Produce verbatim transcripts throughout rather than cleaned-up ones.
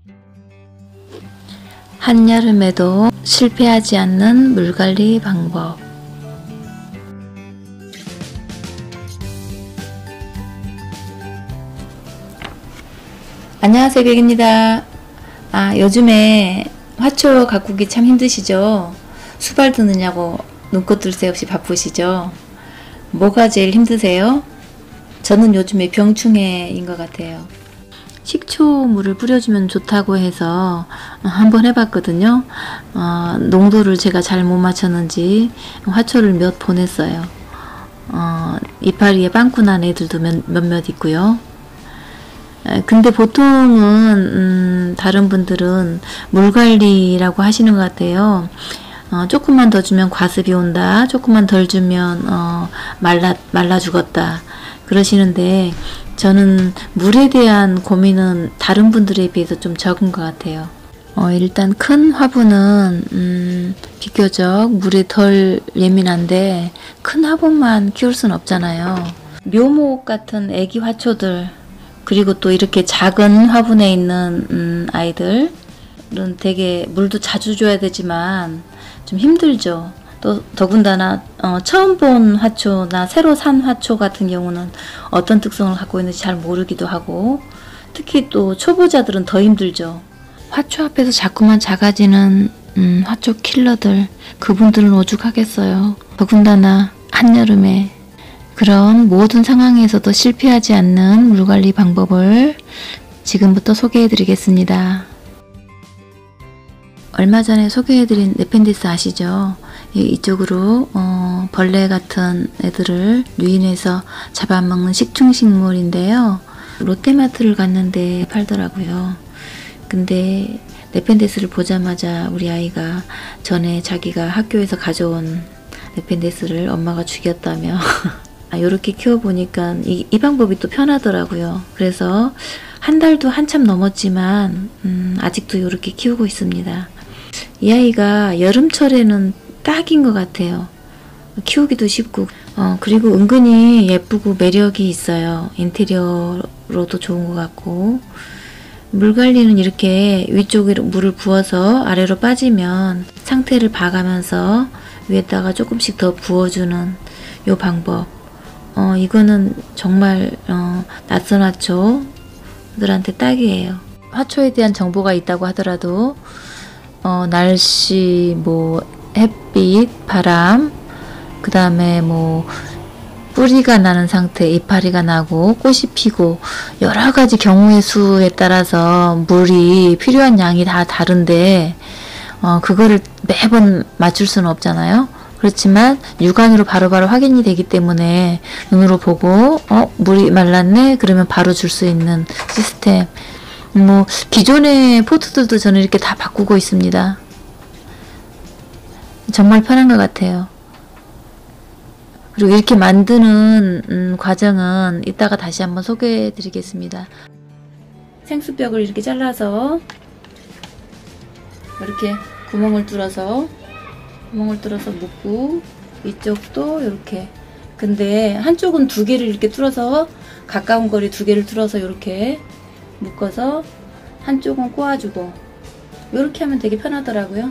한여름에도 실패하지 않는 물관리 방법. 안녕하세요, 백입니다. 아, 요즘에 화초 가꾸기 참 힘드시죠? 수발 드느냐고 눈꽃 뜰 새 없이 바쁘시죠? 뭐가 제일 힘드세요? 저는 요즘에 병충해인 것 같아요. 식초물을 뿌려주면 좋다고 해서 한번 해봤거든요. 어, 농도를 제가 잘 못 맞췄는지 화초를 몇 보냈어요. 어, 이파리에 빵꾸 난 애들도 몇, 몇몇 있고요. 근데 보통은 음, 다른 분들은 물관리라고 하시는 것 같아요. 어, 조금만 더 주면 과습이 온다, 조금만 덜 주면 어, 말라, 말라 죽었다 그러시는데, 저는 물에 대한 고민은 다른 분들에 비해서 좀 적은 것 같아요. 어, 일단 큰 화분은 음, 비교적 물에 덜 예민한데 큰 화분만 키울 순 없잖아요. 묘목 같은 애기 화초들, 그리고 또 이렇게 작은 화분에 있는 음, 아이들은 되게 물도 자주 줘야 되지만 좀 힘들죠. 또 더군다나 어, 처음 본 화초나 새로 산 화초 같은 경우는 어떤 특성을 갖고 있는지 잘 모르기도 하고, 특히 또 초보자들은 더 힘들죠. 화초 앞에서 자꾸만 작아지는 음, 화초 킬러들, 그분들은 오죽하겠어요. 더군다나 한여름에. 그런 모든 상황에서도 실패하지 않는 물관리 방법을 지금부터 소개해 드리겠습니다. 얼마 전에 소개해드린 네펜디스 아시죠? 이쪽으로 어, 벌레 같은 애들을 유인해서 잡아먹는 식충식물인데요. 롯데마트를 갔는데 팔더라고요. 근데 네펜디스를 보자마자 우리 아이가 전에 자기가 학교에서 가져온 네펜디스를 엄마가 죽였다며 이렇게 키워보니까 이, 이 방법이 또 편하더라고요. 그래서 한 달도 한참 넘었지만 음, 아직도 이렇게 키우고 있습니다. 이 아이가 여름철에는 딱인 것 같아요. 키우기도 쉽고 어, 그리고 은근히 예쁘고 매력이 있어요. 인테리어로도 좋은 것 같고, 물관리는 이렇게 위쪽에 물을 부어서 아래로 빠지면 상태를 봐가면서 위에다가 조금씩 더 부어주는 요 방법, 어, 이거는 정말 어, 낯선 화초들한테 딱이에요. 화초에 대한 정보가 있다고 하더라도 어, 날씨, 뭐 햇빛, 바람, 그 다음에 뭐 뿌리가 나는 상태, 이파리가 나고 꽃이 피고 여러 가지 경우의 수에 따라서 물이 필요한 양이 다 다른데 어, 그거를 매번 맞출 수는 없잖아요. 그렇지만 육안으로 바로바로 확인이 되기 때문에 눈으로 보고 어 물이 말랐네 그러면 바로 줄 수 있는 시스템. 뭐 기존의 포트들도 저는 이렇게 다 바꾸고 있습니다. 정말 편한 것 같아요. 그리고 이렇게 만드는 음, 과정은 이따가 다시 한번 소개해 드리겠습니다. 생수벽을 이렇게 잘라서 이렇게 구멍을 뚫어서 구멍을 뚫어서 묶고, 이쪽도 이렇게. 근데 한쪽은 두 개를 이렇게 뚫어서 가까운 거리 두 개를 뚫어서 이렇게 묶어서 한쪽은 꼬아주고, 이렇게 하면 되게 편하더라고요.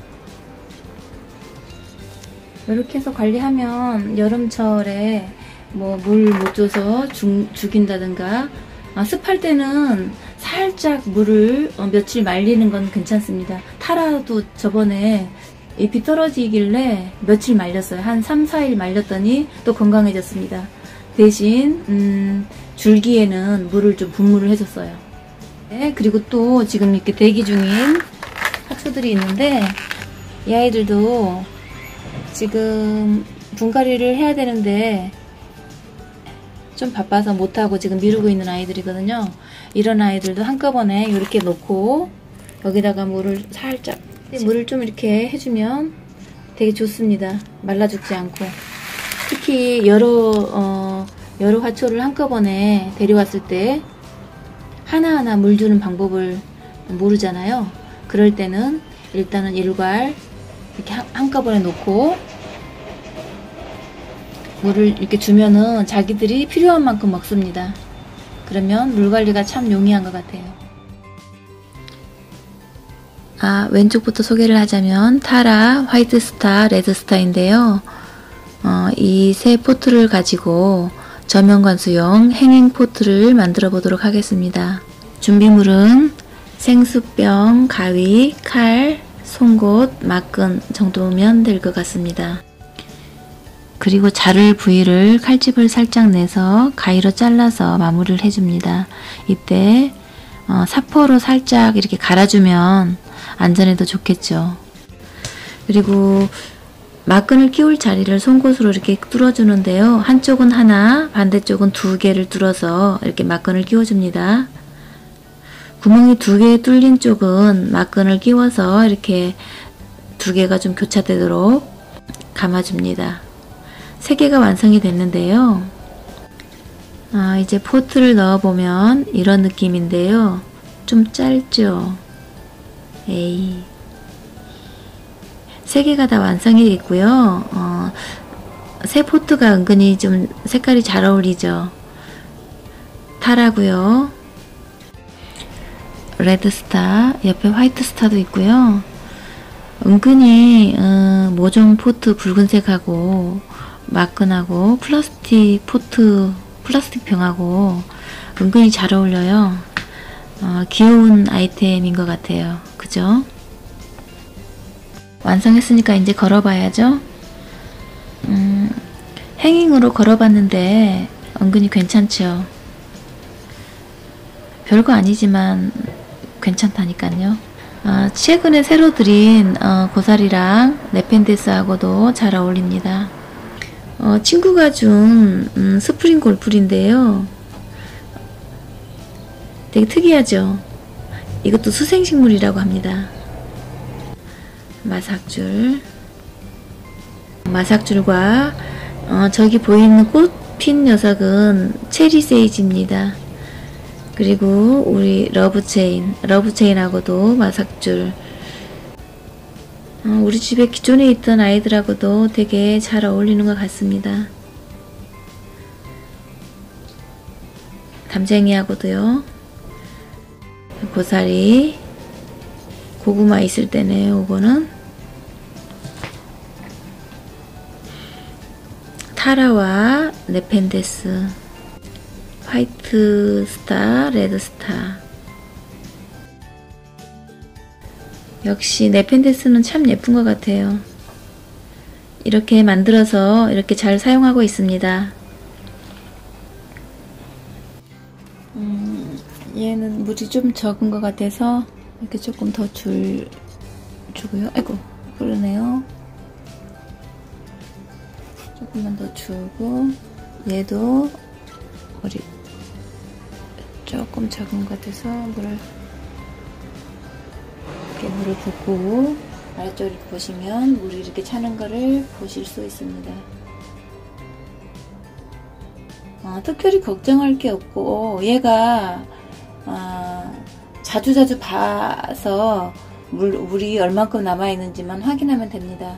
이렇게 해서 관리하면 여름철에 뭐 물 못 줘서 죽, 죽인다든가, 아, 습할 때는 살짝 물을 어, 며칠 말리는 건 괜찮습니다. 타라도 저번에 잎이 떨어지길래 며칠 말렸어요. 한 삼, 사 일 말렸더니 또 건강해졌습니다. 대신 음, 줄기에는 물을 좀 분무를 해줬어요. 네, 그리고 또 지금 이렇게 대기 중인 화초들이 있는데, 이 아이들도 지금 분갈이를 해야 되는데 좀 바빠서 못하고 지금 미루고 있는 아이들이거든요. 이런 아이들도 한꺼번에 이렇게 놓고 여기다가 물을 살짝, 물을 좀 이렇게 해주면 되게 좋습니다. 말라 죽지 않고. 특히 여러 어, 여러 화초를 한꺼번에 데려왔을 때 하나하나 물 주는 방법을 모르잖아요. 그럴 때는 일단은 일괄 이렇게 한꺼번에 놓고 물을 이렇게 주면은 자기들이 필요한 만큼 먹습니다. 그러면 물 관리가 참 용이한 것 같아요. 아, 왼쪽부터 소개를 하자면 타라, 화이트스타, 레드스타인데요. 어, 이 세 포트를 가지고 저면관수용 행잉 포트를 만들어 보도록 하겠습니다. 준비물은 생수병, 가위, 칼, 송곳, 막근 정도면 될 것 같습니다. 그리고 자를 부위를 칼집을 살짝 내서 가위로 잘라서 마무리를 해줍니다. 이때 어, 사포로 살짝 이렇게 갈아주면 안전에도 좋겠죠. 그리고 막근을 끼울 자리를 송곳으로 이렇게 뚫어주는데요. 한쪽은 하나, 반대쪽은 두 개를 뚫어서 이렇게 막근을 끼워줍니다. 구멍이 두 개 뚫린 쪽은 막근을 끼워서 이렇게 두 개가 좀 교차되도록 감아줍니다. 세 개가 완성이 됐는데요. 아, 이제 포트를 넣어보면 이런 느낌인데요. 좀 짧죠? 에이. 세 개가 다 완성이 됐고요. 어, 새 포트가 은근히 좀 색깔이 잘 어울리죠. 타라고요. 레드스타, 옆에 화이트스타도 있고요. 은근히 어, 모종 포트 붉은색하고 막근하고 플라스틱 포트, 플라스틱 병하고 은근히 잘 어울려요. 어, 귀여운 아이템인 것 같아요. 그죠? 완성했으니까 이제 걸어봐야죠. 음, 행잉으로 걸어봤는데 은근히 괜찮죠. 별거 아니지만 괜찮다니까요. 아, 최근에 새로 들인 어, 고사리랑 네펜데스하고도 잘 어울립니다. 어, 친구가 준 음, 스프링 골프인데요. 되게 특이하죠. 이것도 수생식물이라고 합니다. 마삭줄, 마삭줄과 어, 저기 보이는 꽃 핀 녀석은 체리 세이지입니다. 그리고 우리 러브체인, 러브체인하고도 마삭줄. 어, 우리 집에 기존에 있던 아이들하고도 되게 잘 어울리는 것 같습니다. 담쟁이하고도요. 고사리, 고구마 있을 때네요. 이거는 타라와 네펜데스, 화이트 스타, 레드 스타. 역시 네펜데스는 참 예쁜 것 같아요. 이렇게 만들어서 이렇게 잘 사용하고 있습니다. 음, 얘는 물이 좀 적은 것 같아서 이렇게 조금 더 줄 주고요. 아이고, 그러네요. 조금만 더 주고, 얘도 물이 조금 적은 것 같아서 물을 이렇게 물을 붓고 아래쪽을 보시면 물이 이렇게 차는 거를 보실 수 있습니다. 어, 특별히 걱정할 게 없고 얘가 어, 자주자주 봐서 물, 물이 얼만큼 남아있는지만 확인하면 됩니다.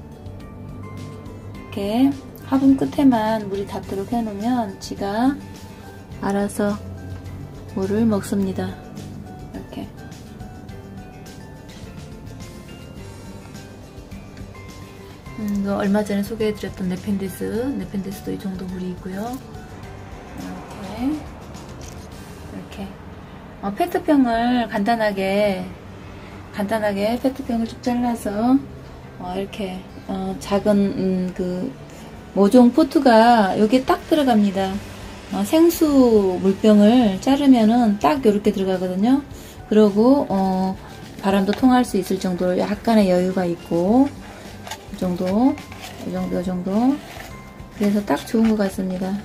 이렇게 화분 끝에만 물이 닿도록 해놓으면 지가 알아서 물을 먹습니다. 이렇게. 음, 이거 얼마 전에 소개해드렸던 네펜데스, 네펜데스도 이 정도 물이 있고요. 이렇게, 이렇게. 어, 페트병을 간단하게, 간단하게 페트병을 쭉 잘라서 어, 이렇게 어, 작은 음, 그 모종 포트가 여기에 딱 들어갑니다. 어, 생수 물병을 자르면은 딱 이렇게 들어가거든요. 그러고 어, 바람도 통할 수 있을 정도로 약간의 여유가 있고 이 정도, 이 정도, 이 정도. 그래서 딱 좋은 것 같습니다.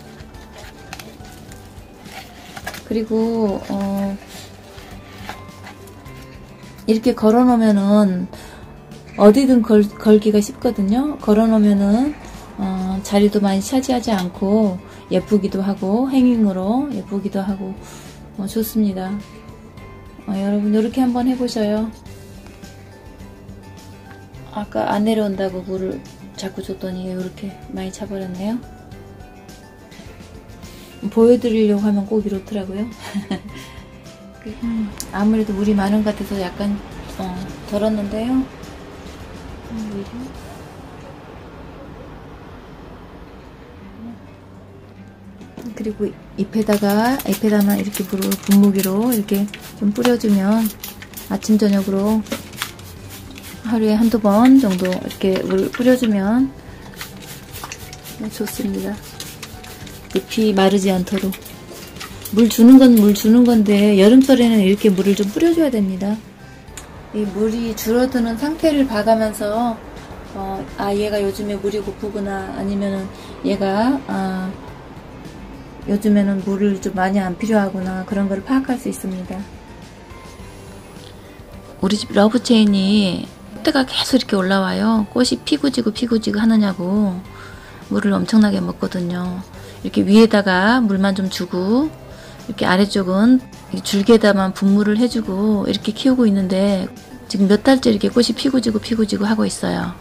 그리고 어, 이렇게 걸어 놓으면은 어디든 걸, 걸기가 쉽거든요. 걸어 놓으면은 어, 자리도 많이 차지하지 않고 예쁘기도 하고 행잉으로 예쁘기도 하고 어, 좋습니다. 어, 여러분 이렇게 한번 해보셔요. 아까 안 내려온다고 물을 자꾸 줬더니 이렇게 많이 차버렸네요. 보여드리려고 하면 꼭 이렇더라고요. 음, 아무래도 물이 많은 것 같아서 약간 어, 덜었는데요. 그리고 잎에다가 잎에다만 이렇게 물을 분무기로 이렇게 좀 뿌려주면 아침 저녁으로 하루에 한두 번 정도 이렇게 물 뿌려주면 좋습니다. 잎이 마르지 않도록. 물 주는 건 물 주는 건데 여름철에는 이렇게 물을 좀 뿌려줘야 됩니다. 이 물이 줄어드는 상태를 봐가면서 어, 아 얘가 요즘에 물이 고프구나, 아니면은 얘가 아, 요즘에는 물을 좀 많이 안 필요하구나, 그런 걸 파악할 수 있습니다. 우리 집 러브체인이 때가 계속 이렇게 올라와요. 꽃이 피고 지고 피고 지고 하느냐고 물을 엄청나게 먹거든요. 이렇게 위에다가 물만 좀 주고 이렇게 아래쪽은 줄기에다만 분무를 해주고 이렇게 키우고 있는데 지금 몇 달째 이렇게 꽃이 피고 지고 피고 지고 하고 있어요.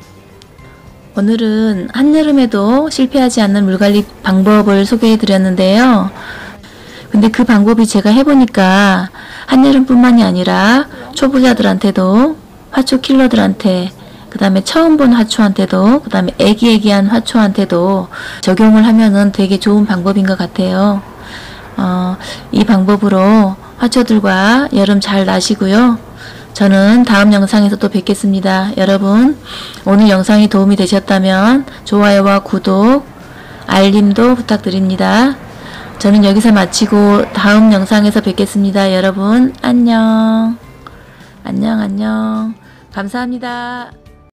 오늘은 한여름에도 실패하지 않는 물관리 방법을 소개해 드렸는데요. 근데 그 방법이 제가 해보니까 한여름뿐만이 아니라 초보자들한테도, 화초 킬러들한테, 그 다음에 처음 본 화초한테도, 그 다음에 애기애기한 화초한테도 적용을 하면은 되게 좋은 방법인 것 같아요. 어, 이 방법으로 화초들과 여름 잘 나시고요. 저는 다음 영상에서 또 뵙겠습니다. 여러분, 오늘 영상이 도움이 되셨다면 좋아요와 구독, 알림도 부탁드립니다. 저는 여기서 마치고 다음 영상에서 뵙겠습니다. 여러분, 안녕. 안녕, 안녕. 감사합니다.